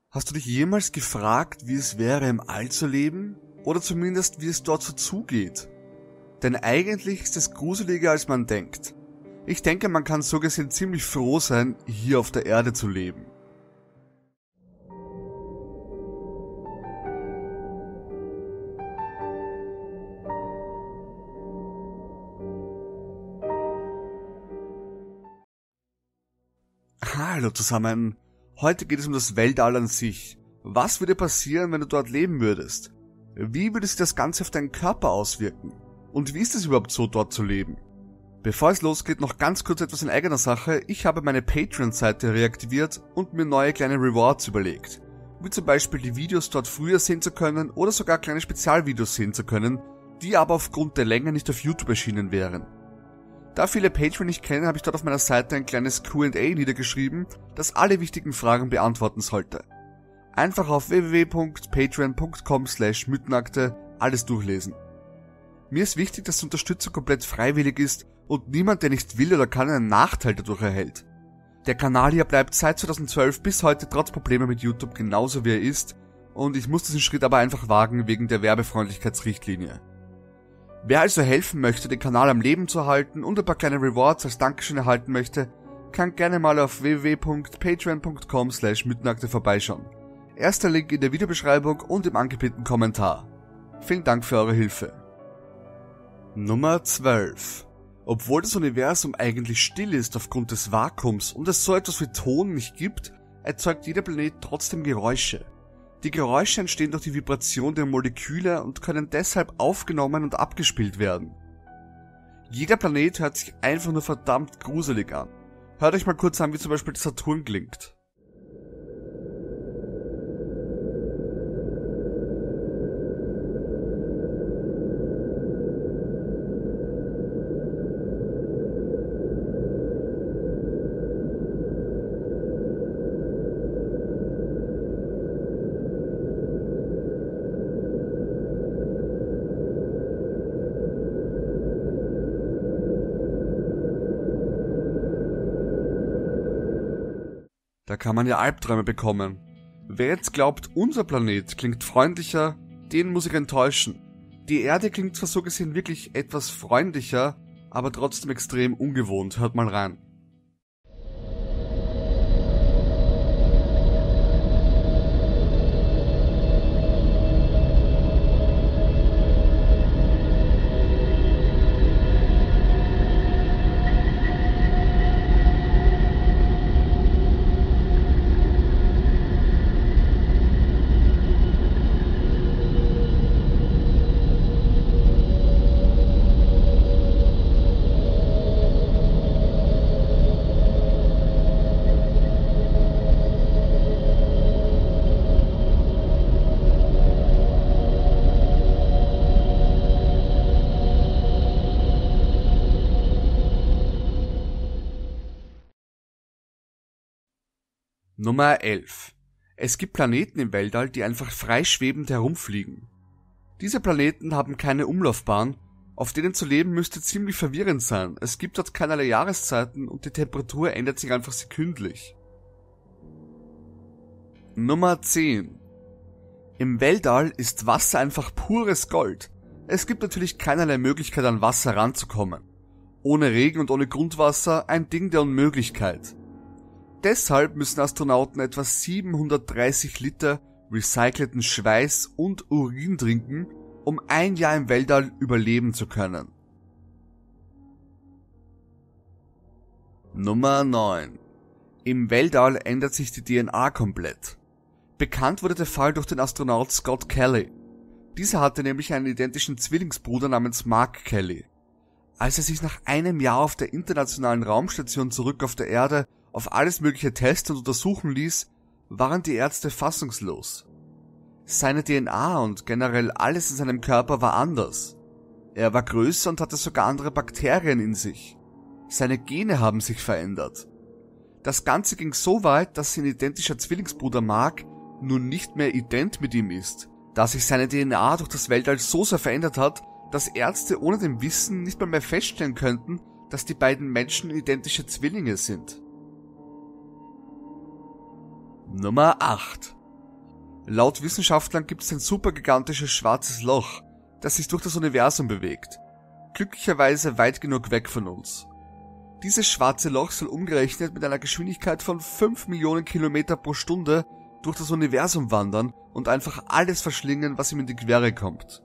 Hast du dich jemals gefragt, wie es wäre, im All zu leben? Oder zumindest, wie es dort so zugeht? Denn eigentlich ist es gruseliger, als man denkt. Ich denke, man kann so gesehen ziemlich froh sein, hier auf der Erde zu leben. Hallo zusammen. Heute geht es um das Weltall an sich. Was würde passieren, wenn du dort leben würdest? Wie würde sich das Ganze auf deinen Körper auswirken? Und wie ist es überhaupt so, dort zu leben? Bevor es losgeht, noch ganz kurz etwas in eigener Sache. Ich habe meine Patreon-Seite reaktiviert und mir neue kleine Rewards überlegt. Wie zum Beispiel die Videos dort früher sehen zu können oder sogar kleine Spezialvideos sehen zu können, die aber aufgrund der Länge nicht auf YouTube erschienen wären. Da viele Patreon nicht kennen, habe ich dort auf meiner Seite ein kleines Q&A niedergeschrieben, das alle wichtigen Fragen beantworten sollte. Einfach auf www.patreon.com/mythenakte alles durchlesen. Mir ist wichtig, dass die Unterstützung komplett freiwillig ist und niemand, der nicht will oder kann, einen Nachteil dadurch erhält. Der Kanal hier bleibt seit 2012 bis heute trotz Probleme mit YouTube genauso wie er ist und ich muss diesen Schritt aber einfach wagen wegen der Werbefreundlichkeitsrichtlinie. Wer also helfen möchte, den Kanal am Leben zu halten und ein paar kleine Rewards als Dankeschön erhalten möchte, kann gerne mal auf www.patreon.com/mythenakte vorbeischauen. Erster Link in der Videobeschreibung und im angepinnten Kommentar. Vielen Dank für eure Hilfe. Nummer 12. Obwohl das Universum eigentlich still ist aufgrund des Vakuums und es so etwas wie Ton nicht gibt, erzeugt jeder Planet trotzdem Geräusche. Die Geräusche entstehen durch die Vibration der Moleküle und können deshalb aufgenommen und abgespielt werden. Jeder Planet hört sich einfach nur verdammt gruselig an. Hört euch mal kurz an, wie zum Beispiel der Saturn klingt. Da kann man ja Albträume bekommen. Wer jetzt glaubt, unser Planet klingt freundlicher, den muss ich enttäuschen. Die Erde klingt zwar so gesehen wirklich etwas freundlicher, aber trotzdem extrem ungewohnt. Hört mal rein. Nummer 11. Es gibt Planeten im Weltall, die einfach freischwebend herumfliegen. Diese Planeten haben keine Umlaufbahn, auf denen zu leben müsste ziemlich verwirrend sein. Es gibt dort keinerlei Jahreszeiten und die Temperatur ändert sich einfach sekündlich. Nummer 10. Im Weltall ist Wasser einfach pures Gold. Es gibt natürlich keinerlei Möglichkeit an Wasser ranzukommen. Ohne Regen und ohne Grundwasser ein Ding der Unmöglichkeit. Deshalb müssen Astronauten etwa 730 Liter recycelten Schweiß und Urin trinken, um ein Jahr im Weltall überleben zu können. Nummer 9. Im Weltall ändert sich die DNA komplett. Bekannt wurde der Fall durch den Astronaut Scott Kelly. Dieser hatte nämlich einen identischen Zwillingsbruder namens Mark Kelly. Als er sich nach einem Jahr auf der internationalen Raumstation zurück auf der Erde auf alles mögliche testen und untersuchen ließ, waren die Ärzte fassungslos. Seine DNA und generell alles in seinem Körper war anders. Er war größer und hatte sogar andere Bakterien in sich. Seine Gene haben sich verändert. Das Ganze ging so weit, dass sein identischer Zwillingsbruder Mark nun nicht mehr ident mit ihm ist, da sich seine DNA durch das Weltall so sehr verändert hat, dass Ärzte ohne dem Wissen nicht mal mehr feststellen könnten, dass die beiden Menschen identische Zwillinge sind. Nummer 8. Laut Wissenschaftlern gibt es ein supergigantisches schwarzes Loch, das sich durch das Universum bewegt. Glücklicherweise weit genug weg von uns. Dieses schwarze Loch soll umgerechnet mit einer Geschwindigkeit von 5 Millionen Kilometer pro Stunde durch das Universum wandern und einfach alles verschlingen, was ihm in die Quere kommt.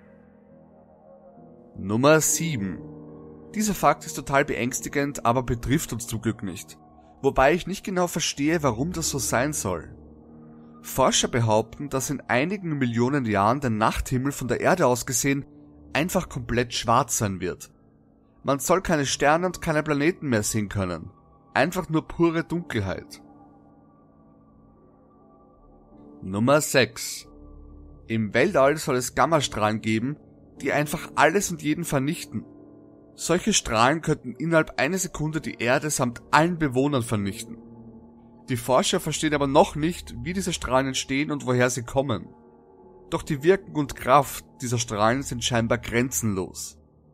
Nummer 7. Dieser Fakt ist total beängstigend, aber betrifft uns zum Glück nicht. Wobei ich nicht genau verstehe, warum das so sein soll. Forscher behaupten, dass in einigen Millionen Jahren der Nachthimmel von der Erde aus gesehen einfach komplett schwarz sein wird. Man soll keine Sterne und keine Planeten mehr sehen können. Einfach nur pure Dunkelheit. Nummer 6. Im Weltall soll es Gammastrahlen geben, die einfach alles und jeden vernichten. Solche Strahlen könnten innerhalb einer Sekunde die Erde samt allen Bewohnern vernichten. Die Forscher verstehen aber noch nicht, wie diese Strahlen entstehen und woher sie kommen. Doch die Wirkung und Kraft dieser Strahlen sind scheinbar grenzenlos.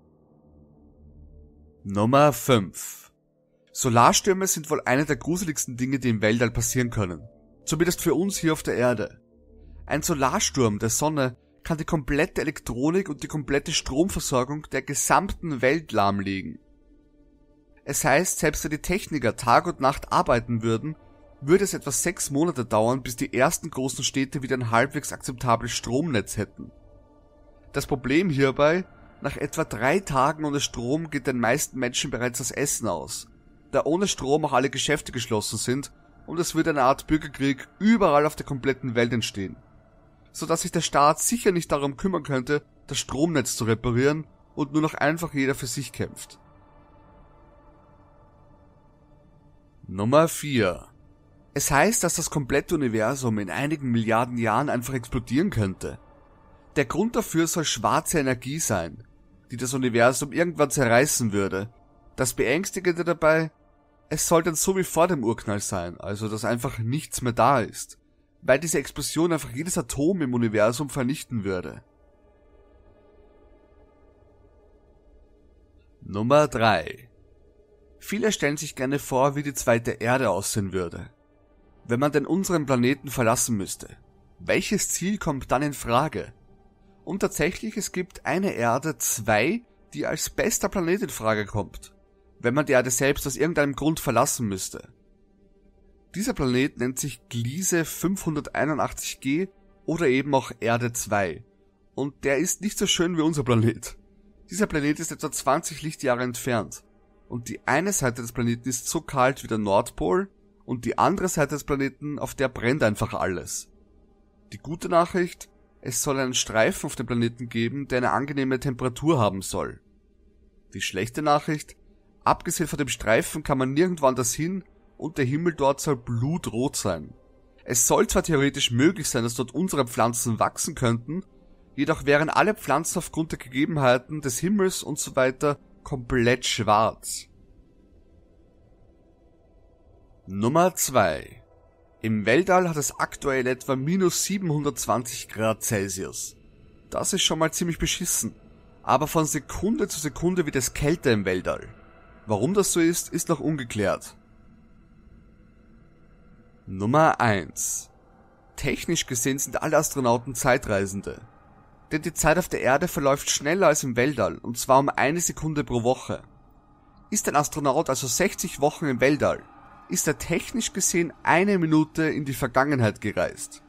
Nummer 5. Solarstürme sind wohl eine der gruseligsten Dinge, die im Weltall passieren können. Zumindest für uns hier auf der Erde. Ein Solarsturm der Sonne kann die komplette Elektronik und die komplette Stromversorgung der gesamten Welt lahmlegen. Es heißt, selbst wenn die Techniker Tag und Nacht arbeiten würden, würde es etwa 6 Monate dauern, bis die ersten großen Städte wieder ein halbwegs akzeptables Stromnetz hätten. Das Problem hierbei: nach etwa 3 Tagen ohne Strom geht den meisten Menschen bereits das Essen aus, da ohne Strom auch alle Geschäfte geschlossen sind und es würde eine Art Bürgerkrieg überall auf der kompletten Welt entstehen, sodass sich der Staat sicher nicht darum kümmern könnte, das Stromnetz zu reparieren und nur noch einfach jeder für sich kämpft. Nummer 4. Es heißt, dass das komplette Universum in einigen Milliarden Jahren einfach explodieren könnte. Der Grund dafür soll schwarze Energie sein, die das Universum irgendwann zerreißen würde. Das Beängstigende dabei: es soll dann so wie vor dem Urknall sein, also dass einfach nichts mehr da ist, weil diese Explosion einfach jedes Atom im Universum vernichten würde. Nummer 3. Viele stellen sich gerne vor, wie die zweite Erde aussehen würde. Wenn man denn unseren Planeten verlassen müsste, welches Ziel kommt dann in Frage? Und tatsächlich, es gibt eine Erde 2, die als bester Planet in Frage kommt, wenn man die Erde selbst aus irgendeinem Grund verlassen müsste. Dieser Planet nennt sich Gliese 581g oder eben auch Erde 2. Und der ist nicht so schön wie unser Planet. Dieser Planet ist etwa 20 Lichtjahre entfernt. Und die eine Seite des Planeten ist so kalt wie der Nordpol und die andere Seite des Planeten, auf der brennt einfach alles. Die gute Nachricht: es soll einen Streifen auf dem Planeten geben, der eine angenehme Temperatur haben soll. Die schlechte Nachricht: abgesehen von dem Streifen kann man nirgendwo anders hin und der Himmel dort soll blutrot sein. Es soll zwar theoretisch möglich sein, dass dort unsere Pflanzen wachsen könnten, jedoch wären alle Pflanzen aufgrund der Gegebenheiten des Himmels und so weiter komplett schwarz. Nummer 2. Im Weltall hat es aktuell etwa -720 Grad Celsius. Das ist schon mal ziemlich beschissen, aber von Sekunde zu Sekunde wird es kälter im Weltall. Warum das so ist noch ungeklärt. Nummer 1. Technisch gesehen sind alle Astronauten Zeitreisende. Denn die Zeit auf der Erde verläuft schneller als im Weltall, und zwar um 1 Sekunde pro Woche. Ist ein Astronaut also 60 Wochen im Weltall, ist er technisch gesehen 1 Minute in die Vergangenheit gereist.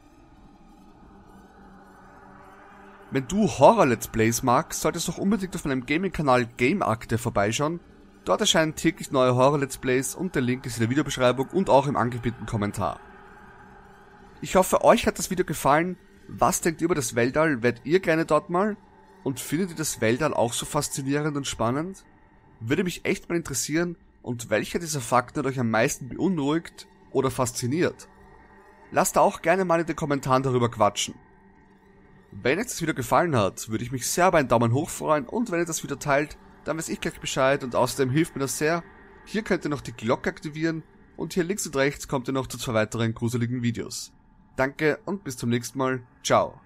Wenn du Horror-Let's Plays magst, solltest du doch unbedingt auf meinem Gaming-Kanal GameAkte vorbeischauen. Dort erscheinen täglich neue Horror-Let's Plays und der Link ist in der Videobeschreibung und auch im angepinnten Kommentar. Ich hoffe, euch hat das Video gefallen. Was denkt ihr über das Weltall? Wärt ihr gerne dort mal? Und findet ihr das Weltall auch so faszinierend und spannend? Würde mich echt mal interessieren, und welcher dieser Fakten hat euch am meisten beunruhigt oder fasziniert? Lasst auch gerne mal in den Kommentaren darüber quatschen. Wenn euch das Video gefallen hat, würde ich mich sehr über einen Daumen hoch freuen, und wenn ihr das Video teilt, dann weiß ich gleich Bescheid, und außerdem hilft mir das sehr. Hier könnt ihr noch die Glocke aktivieren und hier links und rechts kommt ihr noch zu 2 weiteren gruseligen Videos. Danke und bis zum nächsten Mal. Ciao.